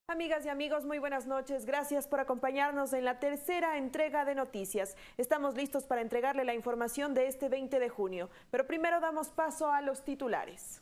Amigas y amigos, muy buenas noches. Gracias por acompañarnos en la tercera entrega de noticias. Estamos listos para entregarle la información de este 20 de junio, pero primero damos paso a los titulares.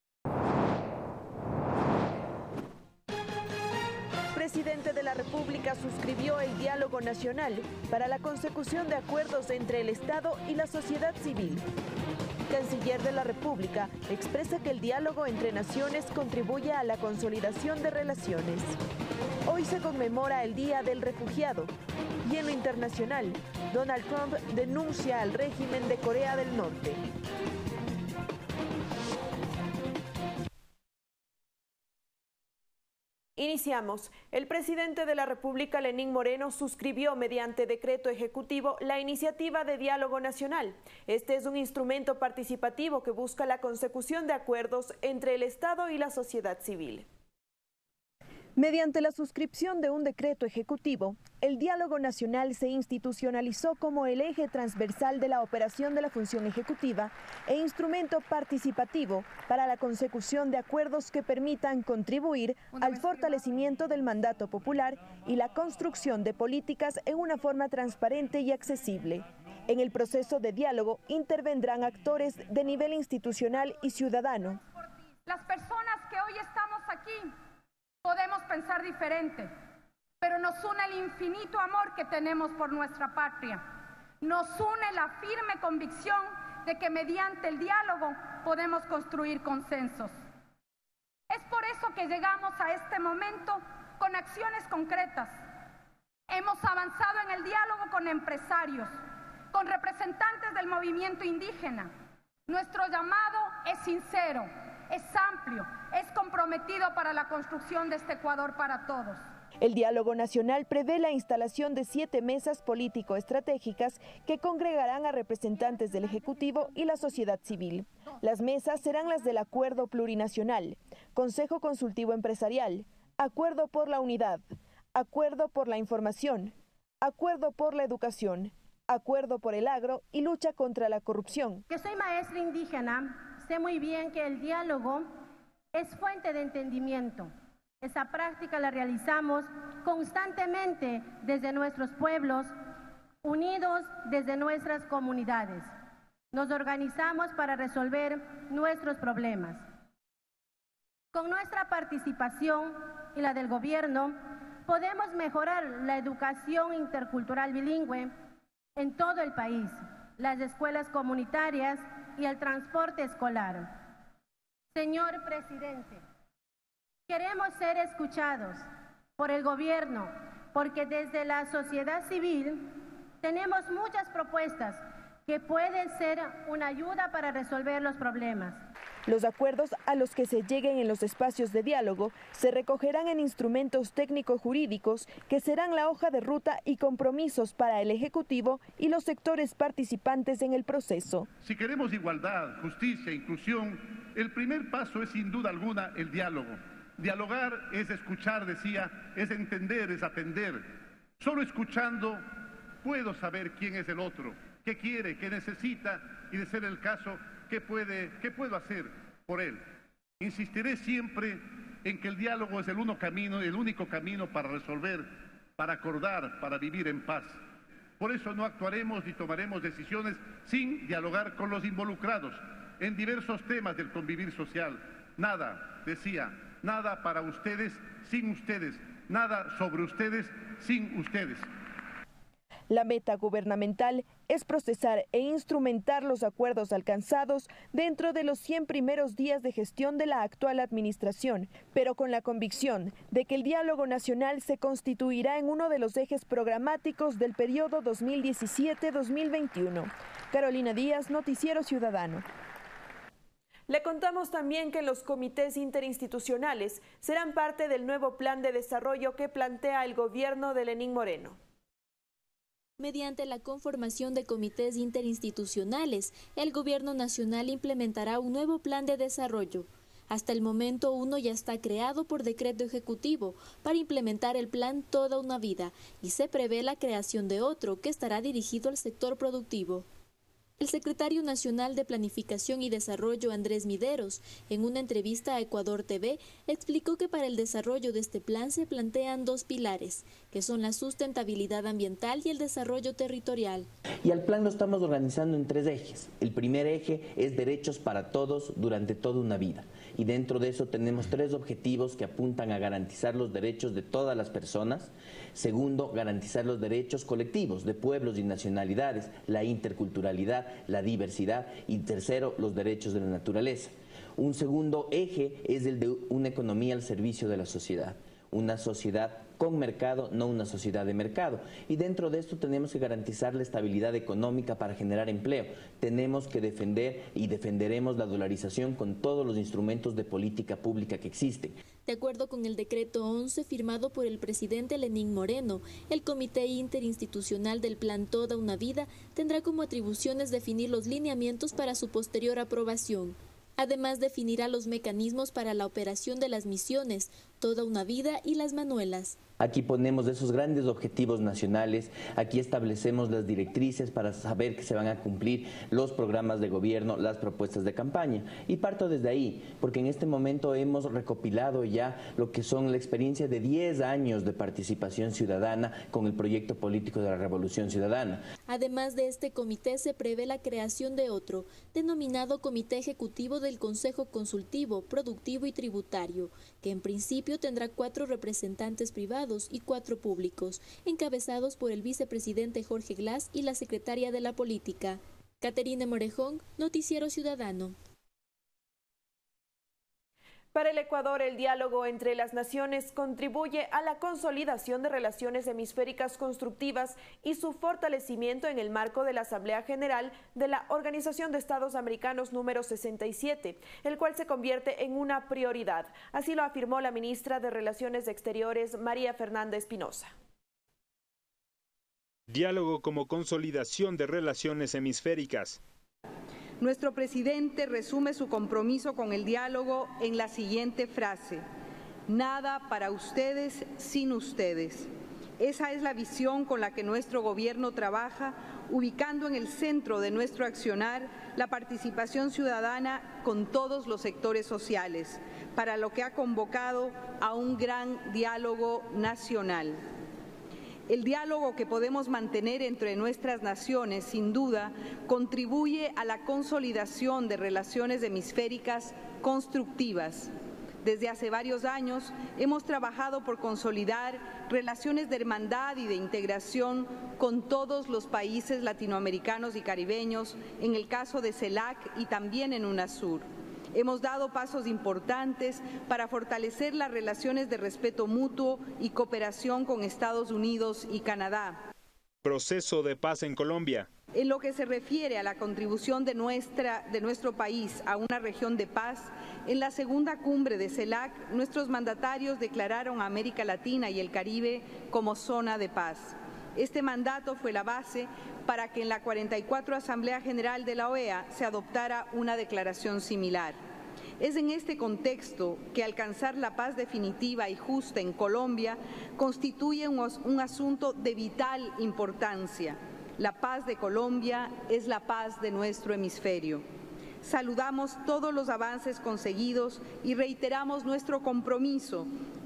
Presidente de la República suscribió el diálogo nacional para la consecución de acuerdos entre el Estado y la sociedad civil. Canciller de la República expresa que el diálogo entre naciones contribuye a la consolidación de relaciones. Hoy se conmemora el Día del Refugiado y en lo internacional, Donald Trump denuncia al régimen de Corea del Norte. Iniciamos. El presidente de la República, Lenín Moreno, suscribió mediante decreto ejecutivo la iniciativa de diálogo nacional. Este es un instrumento participativo que busca la consecución de acuerdos entre el Estado y la sociedad civil. Mediante la suscripción de un decreto ejecutivo, el diálogo nacional se institucionalizó como el eje transversal de la operación de la función ejecutiva e instrumento participativo para la consecución de acuerdos que permitan contribuir al fortalecimiento del mandato popular y la construcción de políticas en una forma transparente y accesible. En el proceso de diálogo intervendrán actores de nivel institucional y ciudadano. Las personas que hoy estamos aquí podemos pensar diferente, pero nos une el infinito amor que tenemos por nuestra patria. Nos une la firme convicción de que mediante el diálogo podemos construir consensos. Es por eso que llegamos a este momento con acciones concretas. Hemos avanzado en el diálogo con empresarios, con representantes del movimiento indígena. Nuestro llamado es sincero, es amplio, es comprometido para la construcción de este Ecuador para todos. El diálogo nacional prevé la instalación de 7 mesas político-estratégicas que congregarán a representantes del Ejecutivo y la sociedad civil. Las mesas serán las del Acuerdo Plurinacional, Consejo Consultivo Empresarial, Acuerdo por la Unidad, Acuerdo por la Información, Acuerdo por la Educación, Acuerdo por el Agro y Lucha contra la Corrupción. Yo soy maestra indígena. Sé muy bien que el diálogo es fuente de entendimiento. Esa práctica la realizamos constantemente desde nuestros pueblos, unidos desde nuestras comunidades. Nos organizamos para resolver nuestros problemas. Con nuestra participación y la del gobierno, podemos mejorar la educación intercultural bilingüe en todo el país, las escuelas comunitarias y el transporte escolar. Señor presidente, queremos ser escuchados por el gobierno porque desde la sociedad civil tenemos muchas propuestas que pueden ser una ayuda para resolver los problemas. Los acuerdos a los que se lleguen en los espacios de diálogo se recogerán en instrumentos técnico-jurídicos que serán la hoja de ruta y compromisos para el Ejecutivo y los sectores participantes en el proceso. Si queremos igualdad, justicia, inclusión, el primer paso es sin duda alguna el diálogo. Dialogar es escuchar, decía, es entender, es atender. Solo escuchando puedo saber quién es el otro, qué quiere, qué necesita y, de ser el caso, qué puedo hacer por él. Insistiré siempre en que el diálogo es el único camino para resolver, para acordar, para vivir en paz. Por eso no actuaremos ni tomaremos decisiones sin dialogar con los involucrados en diversos temas del convivir social. Nada, decía, nada para ustedes sin ustedes, nada sobre ustedes sin ustedes. La meta gubernamental es procesar e instrumentar los acuerdos alcanzados dentro de los 100 primeros días de gestión de la actual administración, pero con la convicción de que el diálogo nacional se constituirá en uno de los ejes programáticos del periodo 2017-2021. Carolina Díaz, Noticiero Ciudadano. Le contamos también que los comités interinstitucionales serán parte del nuevo plan de desarrollo que plantea el gobierno de Lenín Moreno. Mediante la conformación de comités interinstitucionales, el Gobierno Nacional implementará un nuevo plan de desarrollo. Hasta el momento uno ya está creado por decreto ejecutivo para implementar el plan Toda una Vida y se prevé la creación de otro que estará dirigido al sector productivo. El secretario nacional de Planificación y Desarrollo, Andrés Mideros, en una entrevista a Ecuador TV, explicó que para el desarrollo de este plan se plantean dos pilares, que son la sustentabilidad ambiental y el desarrollo territorial. Y al plan lo estamos organizando en 3 ejes. El primer eje es derechos para todos durante toda una vida. Y dentro de eso tenemos 3 objetivos que apuntan a garantizar los derechos de todas las personas. Segundo, garantizar los derechos colectivos de pueblos y nacionalidades, la interculturalidad, la diversidad. Y tercero, los derechos de la naturaleza. Un segundo eje es el de una economía al servicio de la sociedad. Una sociedad con mercado, no una sociedad de mercado. Y dentro de esto tenemos que garantizar la estabilidad económica para generar empleo. Tenemos que defender y defenderemos la dolarización con todos los instrumentos de política pública que existen. De acuerdo con el decreto 11 firmado por el presidente Lenín Moreno, el Comité Interinstitucional del Plan Toda una Vida tendrá como atribuciones definir los lineamientos para su posterior aprobación. Además, definirá los mecanismos para la operación de las misiones, Toda una Vida y las Manuelas. Aquí ponemos esos grandes objetivos nacionales, aquí establecemos las directrices para saber que se van a cumplir los programas de gobierno, las propuestas de campaña. Y parto desde ahí, porque en este momento hemos recopilado ya lo que son la experiencia de 10 años de participación ciudadana con el proyecto político de la Revolución Ciudadana. Además de este comité, se prevé la creación de otro, denominado Comité Ejecutivo del Consejo Consultivo, Productivo y Tributario, que en principio tendrá 4 representantes privados y 4 públicos, encabezados por el vicepresidente Jorge Glass y la secretaria de la Política. Caterina Morejón, Noticiero Ciudadano. Para el Ecuador, el diálogo entre las naciones contribuye a la consolidación de relaciones hemisféricas constructivas y su fortalecimiento en el marco de la Asamblea General de la Organización de Estados Americanos número 67, el cual se convierte en una prioridad. Así lo afirmó la ministra de Relaciones Exteriores, María Fernanda Espinosa. Diálogo como consolidación de relaciones hemisféricas. Nuestro presidente resume su compromiso con el diálogo en la siguiente frase: nada para ustedes sin ustedes. Esa es la visión con la que nuestro gobierno trabaja, ubicando en el centro de nuestro accionar la participación ciudadana con todos los sectores sociales, para lo que ha convocado a un gran diálogo nacional. El diálogo que podemos mantener entre nuestras naciones, sin duda, contribuye a la consolidación de relaciones hemisféricas constructivas. Desde hace varios años hemos trabajado por consolidar relaciones de hermandad y de integración con todos los países latinoamericanos y caribeños, en el caso de CELAC y también en UNASUR. Hemos dado pasos importantes para fortalecer las relaciones de respeto mutuo y cooperación con Estados Unidos y Canadá. Proceso de paz en Colombia. En lo que se refiere a la contribución de nuestro país a una región de paz, en la segunda cumbre de CELAC, nuestros mandatarios declararon a América Latina y el Caribe como zona de paz. Este mandato fue la base para que en la 44 Asamblea General de la OEA se adoptara una declaración similar. Es en este contexto que alcanzar la paz definitiva y justa en Colombia constituye un asunto de vital importancia. La paz de Colombia es la paz de nuestro hemisferio. Saludamos todos los avances conseguidos y reiteramos nuestro compromiso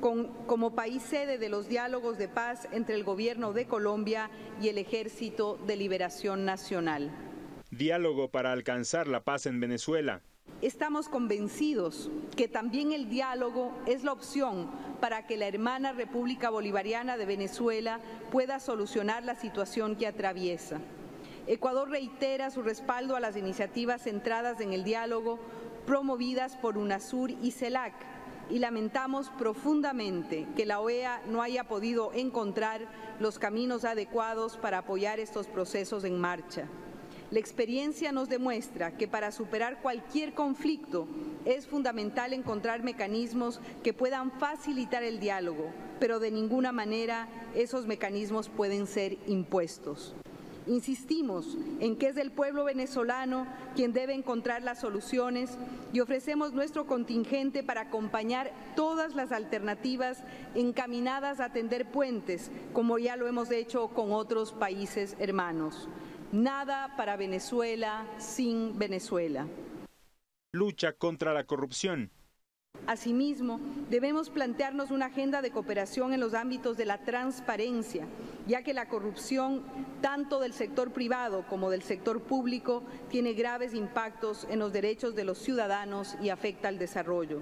como país sede de los diálogos de paz entre el Gobierno de Colombia y el Ejército de Liberación Nacional. Diálogo para alcanzar la paz en Venezuela. Estamos convencidos que también el diálogo es la opción para que la hermana República Bolivariana de Venezuela pueda solucionar la situación que atraviesa. Ecuador reitera su respaldo a las iniciativas centradas en el diálogo promovidas por UNASUR y CELAC y lamentamos profundamente que la OEA no haya podido encontrar los caminos adecuados para apoyar estos procesos en marcha. La experiencia nos demuestra que para superar cualquier conflicto es fundamental encontrar mecanismos que puedan facilitar el diálogo, pero de ninguna manera esos mecanismos pueden ser impuestos. Insistimos en que es el pueblo venezolano quien debe encontrar las soluciones y ofrecemos nuestro contingente para acompañar todas las alternativas encaminadas a tender puentes, como ya lo hemos hecho con otros países hermanos. Nada para Venezuela sin Venezuela. Lucha contra la corrupción. Asimismo, debemos plantearnos una agenda de cooperación en los ámbitos de la transparencia, ya que la corrupción, tanto del sector privado como del sector público, tiene graves impactos en los derechos de los ciudadanos y afecta al desarrollo.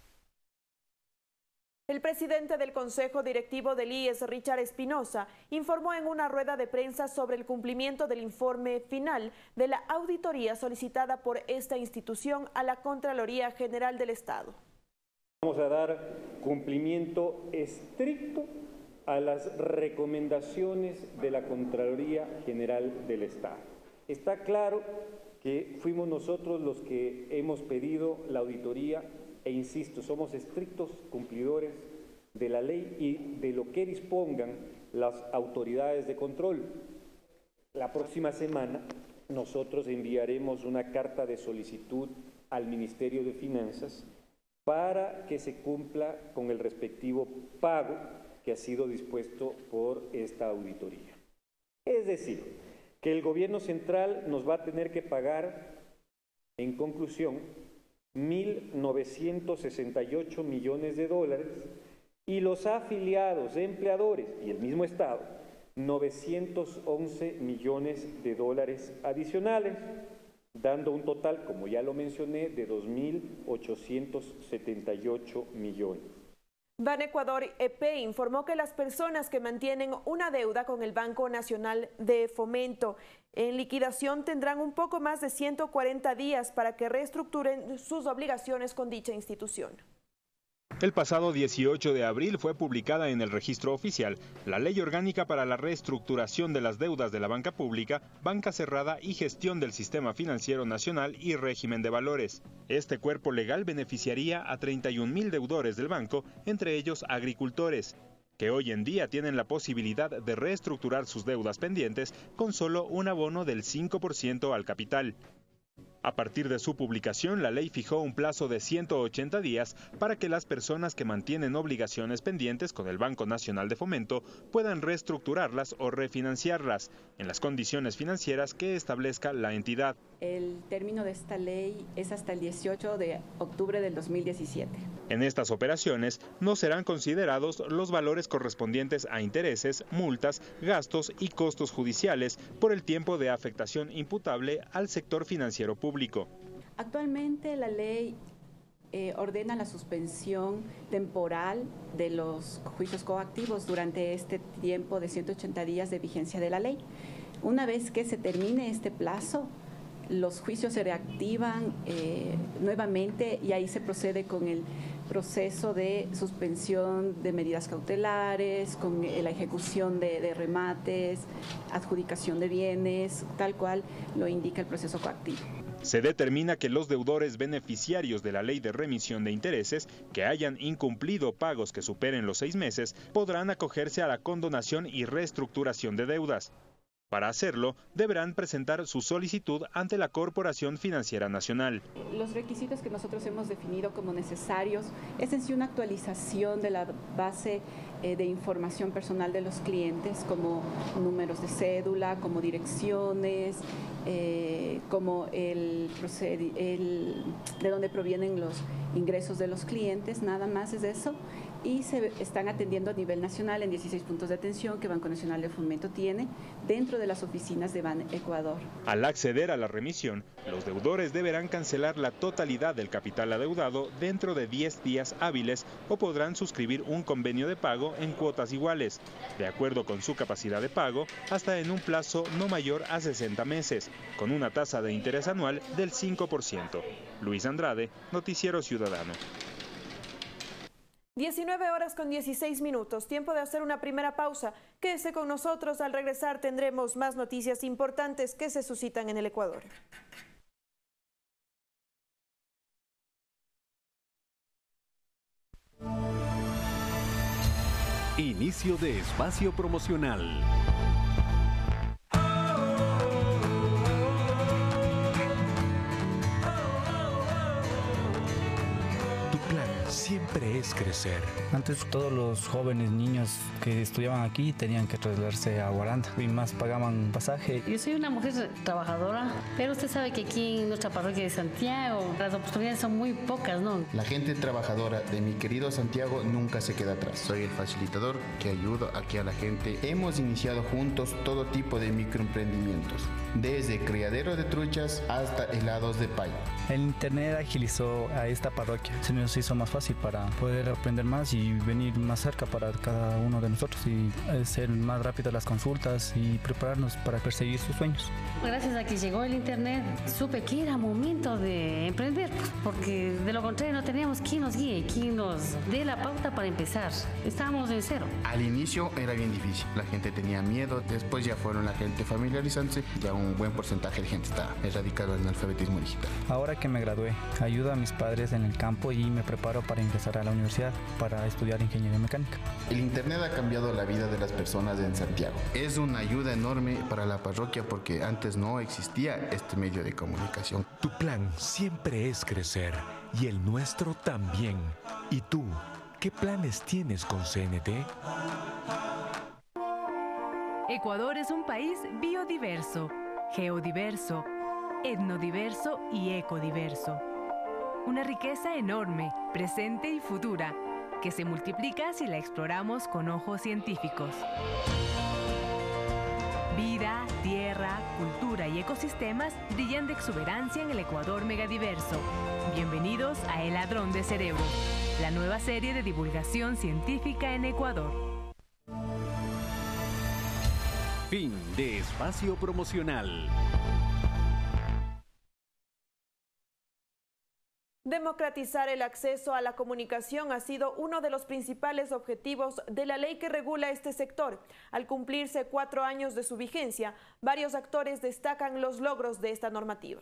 El presidente del Consejo Directivo del IES, Richard Espinosa, informó en una rueda de prensa sobre el cumplimiento del informe final de la auditoría solicitada por esta institución a la Contraloría General del Estado. Vamos a dar cumplimiento estricto a las recomendaciones de la Contraloría General del Estado. Está claro que fuimos nosotros los que hemos pedido la auditoría e insisto, somos estrictos cumplidores de la ley y de lo que dispongan las autoridades de control. La próxima semana nosotros enviaremos una carta de solicitud al Ministerio de Finanzas para que se cumpla con el respectivo pago que ha sido dispuesto por esta auditoría. Es decir, que el gobierno central nos va a tener que pagar, en conclusión, 1.968 millones de dólares y los afiliados, empleadores y el mismo Estado, 911 millones de dólares adicionales, dando un total, como ya lo mencioné, de 2.878 millones. Banecuador EP informó que las personas que mantienen una deuda con el Banco Nacional de Fomento en liquidación tendrán un poco más de 140 días para que reestructuren sus obligaciones con dicha institución. El pasado 18 de abril fue publicada en el Registro Oficial la Ley Orgánica para la Reestructuración de las Deudas de la Banca Pública, Banca Cerrada y Gestión del Sistema Financiero Nacional y Régimen de Valores. Este cuerpo legal beneficiaría a 31,000 deudores del banco, entre ellos agricultores, que hoy en día tienen la posibilidad de reestructurar sus deudas pendientes con solo un abono del 5% al capital. A partir de su publicación, la ley fijó un plazo de 180 días para que las personas que mantienen obligaciones pendientes con el Banco Nacional de Fomento puedan reestructurarlas o refinanciarlas en las condiciones financieras que establezca la entidad. El término de esta ley es hasta el 18 de octubre del 2017. En estas operaciones no serán considerados los valores correspondientes a intereses, multas, gastos y costos judiciales por el tiempo de afectación imputable al sector financiero público. Actualmente la ley ordena la suspensión temporal de los juicios coactivos durante este tiempo de 180 días de vigencia de la ley. Una vez que se termine este plazo, los juicios se reactivan nuevamente y ahí se procede con el proceso de suspensión de medidas cautelares, con la ejecución de remates, adjudicación de bienes, tal cual lo indica el proceso coactivo. Se determina que los deudores beneficiarios de la ley de remisión de intereses que hayan incumplido pagos que superen los 6 meses podrán acogerse a la condonación y reestructuración de deudas. Para hacerlo, deberán presentar su solicitud ante la Corporación Financiera Nacional. Los requisitos que nosotros hemos definido como necesarios es en sí una actualización de la base de información personal de los clientes, como números de cédula, como direcciones, como de dónde provienen los ingresos de los clientes, nada más es eso. Y se están atendiendo a nivel nacional en 16 puntos de atención que Banco Nacional de Fomento tiene dentro de las oficinas de Banecuador. Al acceder a la remisión, los deudores deberán cancelar la totalidad del capital adeudado dentro de 10 días hábiles o podrán suscribir un convenio de pago en cuotas iguales, de acuerdo con su capacidad de pago, hasta en un plazo no mayor a 60 meses, con una tasa de interés anual del 5%. Luis Andrade, Noticiero Ciudadano. 19:16, tiempo de hacer una primera pausa. Quédese con nosotros, al regresar tendremos más noticias importantes que se suscitan en el Ecuador. Inicio de espacio promocional. siempre es crecer. Antes todos los jóvenes niños que estudiaban aquí tenían que trasladarse a Guaranda y más pagaban pasaje. Yo soy una mujer trabajadora, pero usted sabe que aquí en nuestra parroquia de Santiago las oportunidades son muy pocas, ¿no? La gente trabajadora de mi querido Santiago nunca se queda atrás. Soy el facilitador que ayuda aquí a la gente. Hemos iniciado juntos todo tipo de microemprendimientos, desde criadero de truchas hasta helados de pay. El internet agilizó a esta parroquia, se nos hizo más fácil para poder aprender más y venir más cerca para cada uno de nosotros y hacer más rápidas las consultas y prepararnos para perseguir sus sueños. Gracias a que llegó el internet, supe que era momento de emprender, porque de lo contrario no teníamos quien nos guíe, quien nos dé la pauta para empezar. Estábamos en cero. Al inicio era bien difícil, la gente tenía miedo, después ya fueron la gente familiarizándose, ya un buen porcentaje de gente está erradicado en el alfabetismo digital. Ahora que me gradué, ayudo a mis padres en el campo y me preparo para ingresar a la universidad para estudiar ingeniería mecánica. El internet ha cambiado la vida de las personas en Santiago. Es una ayuda enorme para la parroquia porque antes no existía este medio de comunicación. Tu plan siempre es crecer y el nuestro también. ¿Y tú, qué planes tienes con CNT? Ecuador es un país biodiverso, geodiverso, etnodiverso y ecodiverso. Una riqueza enorme, presente y futura, que se multiplica si la exploramos con ojos científicos. Vida, tierra, cultura y ecosistemas brillan de exuberancia en el Ecuador megadiverso. Bienvenidos a El Ladrón de Cerebros, la nueva serie de divulgación científica en Ecuador. Fin de espacio promocional. Democratizar el acceso a la comunicación ha sido uno de los principales objetivos de la ley que regula este sector. Al cumplirse 4 años de su vigencia, varios actores destacan los logros de esta normativa.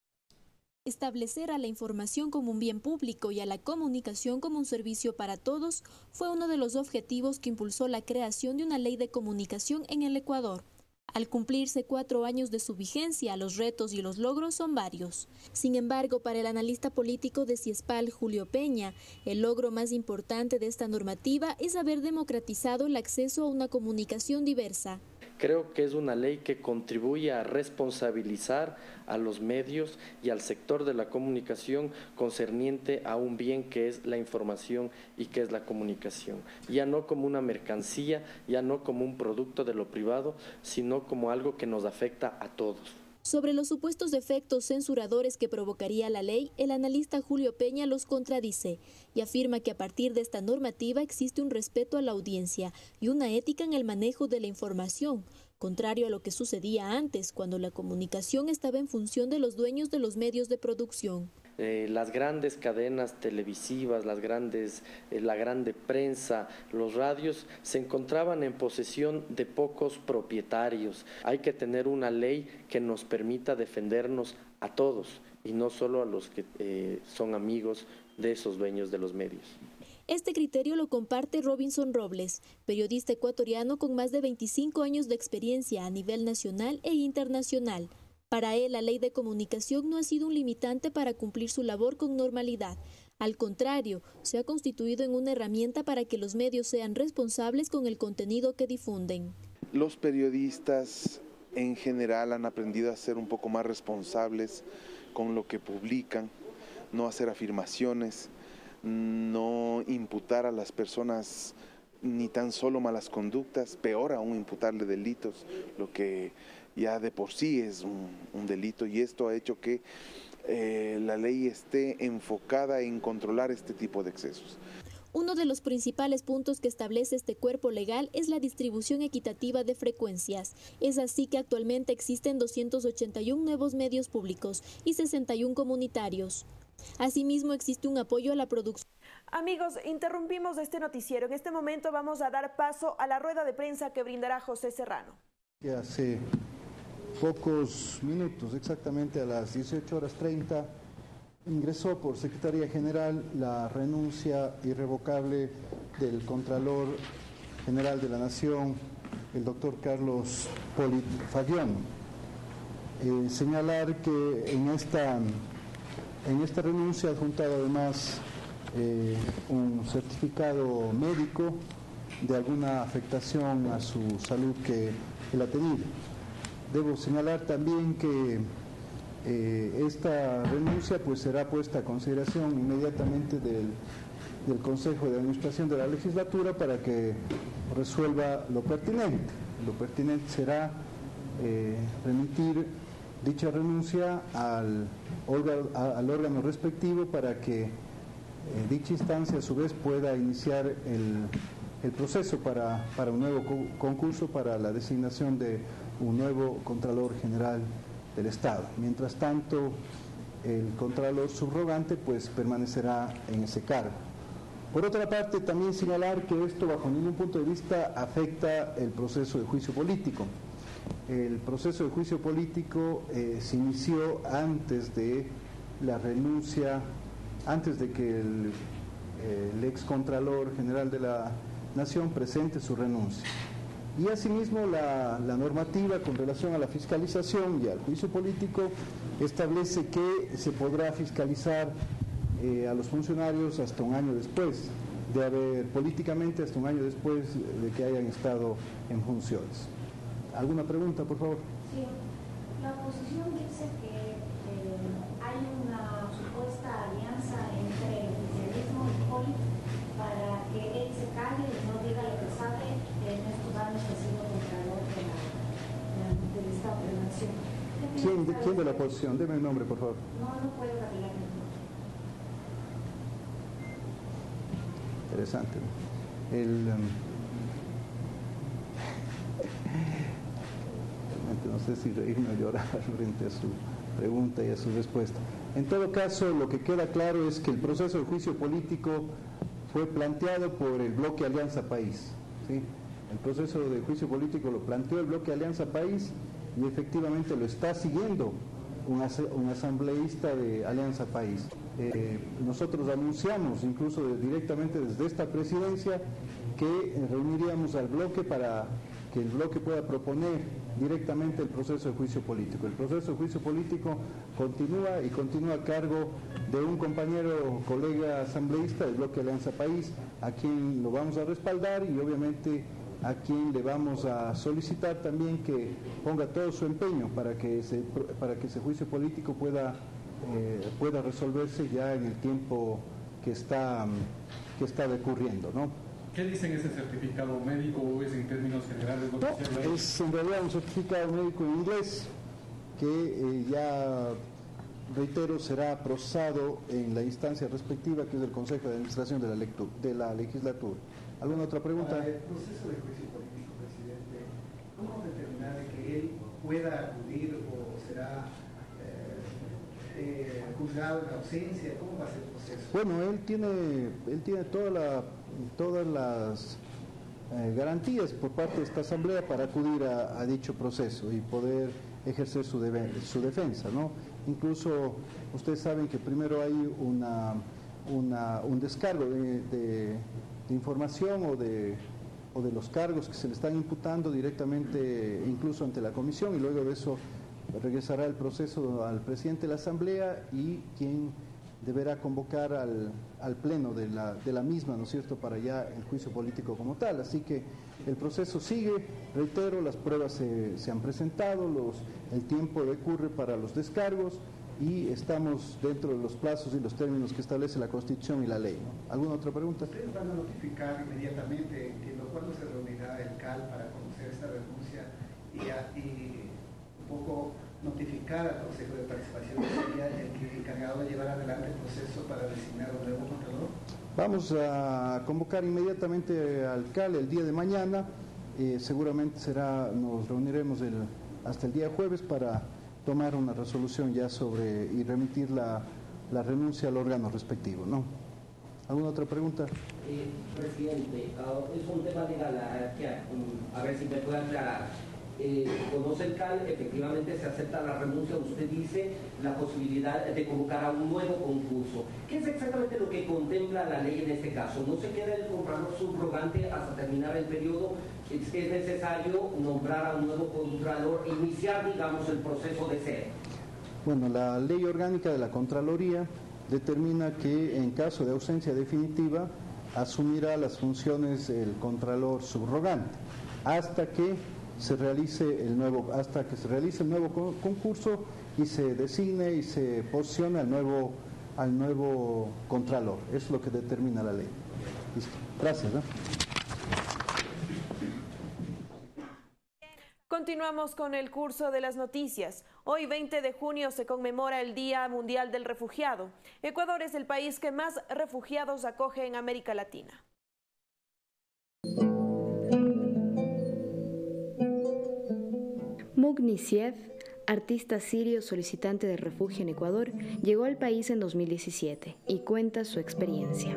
Establecer a la información como un bien público y a la comunicación como un servicio para todos fue uno de los objetivos que impulsó la creación de una ley de comunicación en el Ecuador. Al cumplirse 4 años de su vigencia, los retos y los logros son varios. Sin embargo, para el analista político de CIESPAL, Julio Peña, el logro más importante de esta normativa es haber democratizado el acceso a una comunicación diversa. Creo que es una ley que contribuye a responsabilizar a los medios y al sector de la comunicación concerniente a un bien que es la información y que es la comunicación. Ya no como una mercancía, ya no como un producto de lo privado, sino como algo que nos afecta a todos. Sobre los supuestos efectos censuradores que provocaría la ley, el analista Julio Peña los contradice y afirma que a partir de esta normativa existe un respeto a la audiencia y una ética en el manejo de la información, contrario a lo que sucedía antes, cuando la comunicación estaba en función de los dueños de los medios de producción. Las grandes cadenas televisivas, la grande prensa, los radios se encontraban en posesión de pocos propietarios. Hay que tener una ley que nos permita defendernos a todos y no solo a los que son amigos de esos dueños de los medios. Este criterio lo comparte Robinson Robles, periodista ecuatoriano con más de 25 años de experiencia a nivel nacional e internacional. Para él, la ley de comunicación no ha sido un limitante para cumplir su labor con normalidad. Al contrario, se ha constituido en una herramienta para que los medios sean responsables con el contenido que difunden. Los periodistas en general han aprendido a ser un poco más responsables con lo que publican, no hacer afirmaciones, no imputar a las personas ni tan solo malas conductas, peor aún imputarle delitos, lo que ya de por sí es un delito, y esto ha hecho que la ley esté enfocada en controlar este tipo de excesos. Uno de los principales puntos que establece este cuerpo legal es la distribución equitativa de frecuencias. Es así que actualmente existen 281 nuevos medios públicos y 61 comunitarios. Asimismo, existe un apoyo a la producción. Amigos, interrumpimos este noticiero. En este momento vamos a dar paso a la rueda de prensa que brindará José Serrano. Hace pocos minutos, exactamente a las 18:30, ingresó por Secretaría General la renuncia irrevocable del Contralor General de la Nación, el doctor Carlos Polit Fagión. Señalar que en esta renuncia ha adjuntado además un certificado médico de alguna afectación a su salud que él ha tenido. Debo señalar también que esta renuncia pues será puesta a consideración inmediatamente del Consejo de Administración de la Legislatura para que resuelva lo pertinente. Lo pertinente será remitir dicha renuncia al órgano respectivo para que dicha instancia a su vez pueda iniciar el proceso para un nuevo concurso para la designación de un nuevo Contralor General del Estado. Mientras tanto, el Contralor subrogante pues permanecerá en ese cargo. Por otra parte, también señalar que esto bajo ningún punto de vista afecta el proceso de juicio político. El proceso de juicio político se inició antes de la renuncia, antes de que el ex Contralor General de la Nación presente su renuncia. Y asimismo la normativa con relación a la fiscalización y al juicio político establece que se podrá fiscalizar a los funcionarios hasta un año después de haber, políticamente hasta un año después de que hayan estado en funciones. ¿Alguna pregunta, por favor? Sí, la oposición dice que hay una supuesta alianza entre el oficialismo y Hipólito para que él se calle y no diga lo que sabe en estos años que ha sido Contralor del Estado de la Nación. ¿Quién de la oposición? Deme el nombre, por favor. No puedo revelar el nombre. Interesante. No sé si reírme o llorar frente a su pregunta y a su respuesta. En todo caso, lo que queda claro es que el proceso de juicio político fue planteado por el bloque Alianza País, ¿sí? El proceso de juicio político lo planteó el bloque Alianza País y efectivamente lo está siguiendo un asambleísta de Alianza País. Nosotros anunciamos, incluso directamente desde esta presidencia, que reuniríamos al bloque para que el bloque pueda proponer directamente el proceso de juicio político. El proceso de juicio político continúa a cargo de un compañero, colega asambleísta del bloque Alianza País, a quien lo vamos a respaldar y obviamente a quien le vamos a solicitar también que ponga todo su empeño para que ese juicio político pueda resolverse ya en el tiempo que está decurriendo, ¿no? ¿Qué dicen ese certificado médico o es en términos generales? No, es en realidad un certificado médico en inglés que ya, reitero, será procesado en la instancia respectiva que es el Consejo de Administración de la Legislatura. ¿Alguna otra pregunta? Para el proceso de juicio político, presidente, ¿cómo determinar que él pueda acudir o será juzgado en ausencia? ¿Cómo va a ser el proceso? Bueno, él tiene todas las garantías por parte de esta Asamblea para acudir a dicho proceso y poder ejercer su defensa, ¿no? Incluso ustedes saben que primero hay un descargo de información o de los cargos que se le están imputando directamente incluso ante la comisión y luego de eso regresará el proceso al presidente de la Asamblea y quien deberá convocar al pleno de la misma, ¿no es cierto?, para ya el juicio político como tal. Así que el proceso sigue, reitero, las pruebas se han presentado, el tiempo decurre para los descargos y estamos dentro de los plazos y los términos que establece la Constitución y la ley, ¿no? ¿Alguna otra pregunta? Ustedes van a notificar inmediatamente, entiendo, cuándo se reunirá el CAL para conocer esta renuncia y un poco notificar al Consejo de Participación que sería el encargado de llevar adelante el proceso para designar un nuevo Contralor. Vamos a convocar inmediatamente al CAL el día de mañana, seguramente nos reuniremos hasta el día jueves para tomar una resolución ya y remitir la renuncia al órgano respectivo, ¿no? ¿Alguna otra pregunta? Presidente, es un tema legal, a ver si me puede aclarar. Conoce el CAL, efectivamente se acepta la renuncia, usted dice la posibilidad de convocar a un nuevo concurso. ¿Qué es exactamente lo que contempla la ley en este caso? ¿No se queda el Contralor subrogante hasta terminar el periodo? ¿Es necesario nombrar a un nuevo Contralor e iniciar, digamos, el proceso de cero? Bueno, la ley orgánica de la Contraloría determina que en caso de ausencia definitiva asumirá las funciones el contralor subrogante hasta que se realice el nuevo concurso y se designe y se posicione al nuevo contralor. Eso es lo que determina la ley. Listo. Gracias. Continuamos con el curso de las noticias. Hoy, 20 de junio, se conmemora el Día Mundial del Refugiado. Ecuador es el país que más refugiados acoge en América Latina. Mugnisiev, artista sirio solicitante de refugio en Ecuador, llegó al país en 2017 y cuenta su experiencia.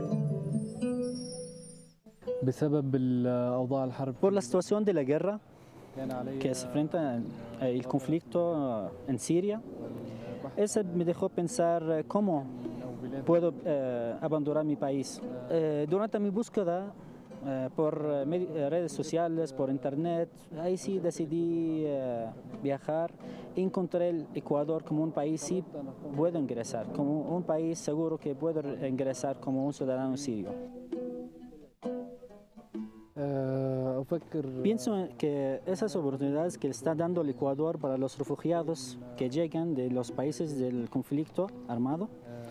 Por la situación de la guerra que se enfrenta el conflicto en Siria, eso me dejó pensar cómo puedo abandonar mi país. Durante mi búsqueda por redes sociales, por internet, ahí sí decidí viajar. Encontré el Ecuador como un país sí puedo ingresar, como un país seguro que puedo ingresar como un ciudadano sirio. Pienso que esas oportunidades que está dando el Ecuador para los refugiados que llegan de los países del conflicto armado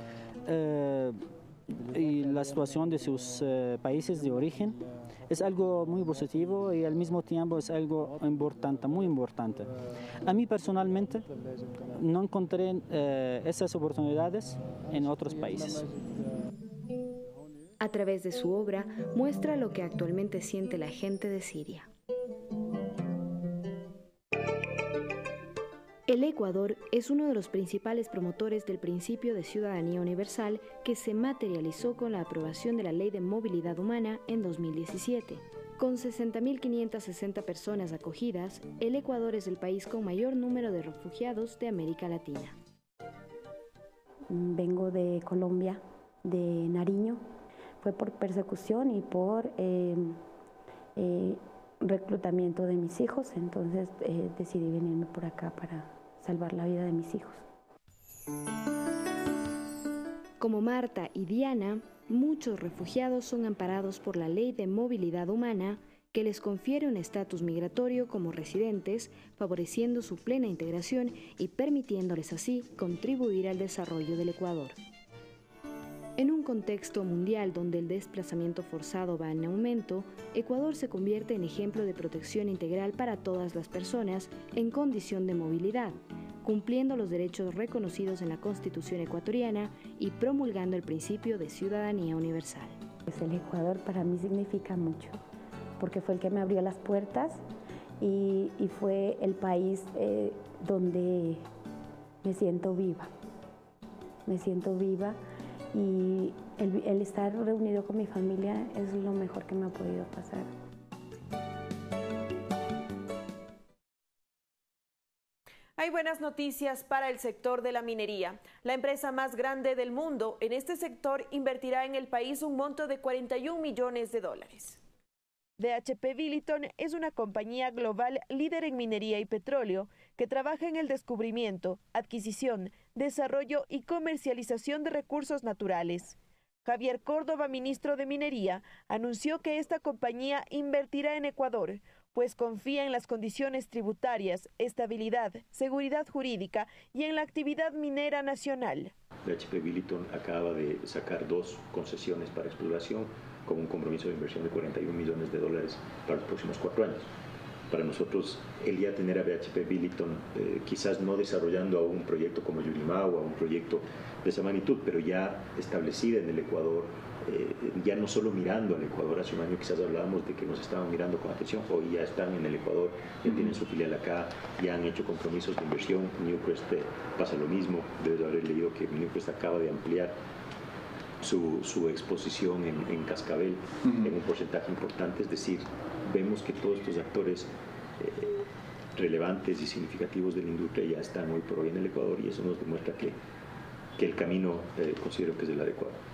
y la situación de sus países de origen es algo muy positivo y al mismo tiempo es algo importante, muy importante. A mí personalmente no encontré esas oportunidades en otros países. A través de su obra muestra lo que actualmente siente la gente de Siria. El Ecuador es uno de los principales promotores del principio de ciudadanía universal que se materializó con la aprobación de la Ley de Movilidad Humana en 2017. Con 60.560 personas acogidas, el Ecuador es el país con mayor número de refugiados de América Latina. Vengo de Colombia, de Nariño. Fue por persecución y por reclutamiento de mis hijos, entonces decidí venirme por acá para salvar la vida de mis hijos. Como Marta y Diana, muchos refugiados son amparados por la Ley de Movilidad Humana que les confiere un estatus migratorio como residentes, favoreciendo su plena integración y permitiéndoles así contribuir al desarrollo del Ecuador. En un contexto mundial donde el desplazamiento forzado va en aumento, Ecuador se convierte en ejemplo de protección integral para todas las personas en condición de movilidad, cumpliendo los derechos reconocidos en la Constitución ecuatoriana y promulgando el principio de ciudadanía universal. Pues el Ecuador para mí significa mucho, porque fue el que me abrió las puertas y fue el país donde me siento viva. Me siento viva. Y el estar reunido con mi familia es lo mejor que me ha podido pasar. Hay buenas noticias para el sector de la minería. La empresa más grande del mundo en este sector invertirá en el país un monto de $41 millones. BHP Billiton es una compañía global líder en minería y petróleo que trabaja en el descubrimiento, adquisición, desarrollo y comercialización de recursos naturales. Javier Córdoba, ministro de Minería, anunció que esta compañía invertirá en Ecuador, pues confía en las condiciones tributarias, estabilidad, seguridad jurídica y en la actividad minera nacional. BHP Billiton acaba de sacar 2 concesiones para exploración con un compromiso de inversión de $41 millones para los próximos 4 años. Para nosotros, el ya tener a BHP Billiton, quizás no desarrollando aún un proyecto como Yurimagua, un proyecto de esa magnitud, pero ya establecida en el Ecuador, ya no solo mirando al Ecuador. Hace un año quizás hablábamos de que nos estaban mirando con atención, hoy ya están en el Ecuador, ya tienen su filial acá, ya han hecho compromisos de inversión. Newcrest pasa lo mismo, debes haber leído que Newcrest acaba de ampliar su exposición en Cascabel en un porcentaje importante, es decir, vemos que todos estos actores relevantes y significativos de la industria ya están hoy por hoy en el Ecuador y eso nos demuestra que el camino considero que es el adecuado.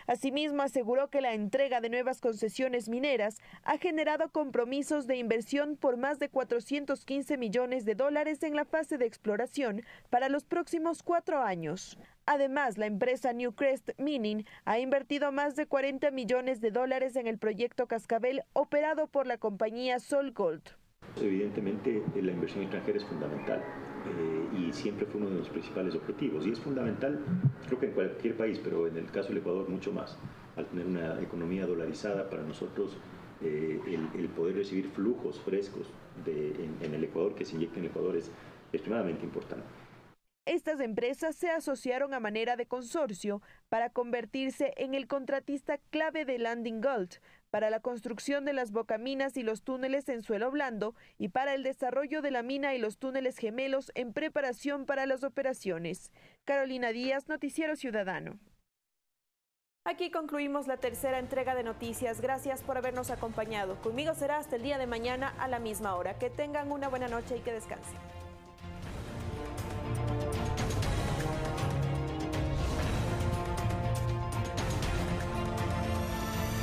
Asimismo, aseguró que la entrega de nuevas concesiones mineras ha generado compromisos de inversión por más de 415 millones de dólares en la fase de exploración para los próximos 4 años. Además, la empresa Newcrest Mining ha invertido más de 40 millones de dólares en el proyecto Cascabel operado por la compañía SolGold. Evidentemente, la inversión extranjera es fundamental y siempre fue uno de los principales objetivos. Y es fundamental, creo que en cualquier país, pero en el caso del Ecuador mucho más. Al tener una economía dolarizada, para nosotros el poder recibir flujos frescos en el Ecuador, que se inyecten en el Ecuador, es extremadamente importante. Estas empresas se asociaron a manera de consorcio para convertirse en el contratista clave de Landing Gold para la construcción de las bocaminas y los túneles en suelo blando y para el desarrollo de la mina y los túneles gemelos en preparación para las operaciones. Carolina Díaz, Noticiero Ciudadano. Aquí concluimos la tercera entrega de noticias. Gracias por habernos acompañado. Conmigo será hasta el día de mañana a la misma hora. Que tengan una buena noche y que descansen.